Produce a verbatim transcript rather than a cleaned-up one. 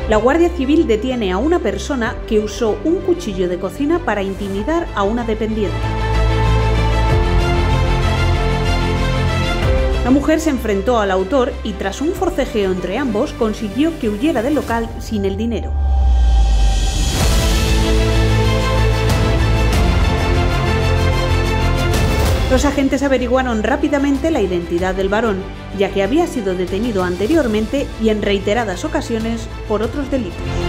La Guardia Civil detiene a una persona que usó un cuchillo de cocina para intimidar a una dependiente. La mujer se enfrentó al autor y tras un forcejeo entre ambos consiguió que huyera del local sin el dinero. Los agentes averiguaron rápidamente la identidad del varón, ya que había sido detenido anteriormente y en reiteradas ocasiones por otros delitos.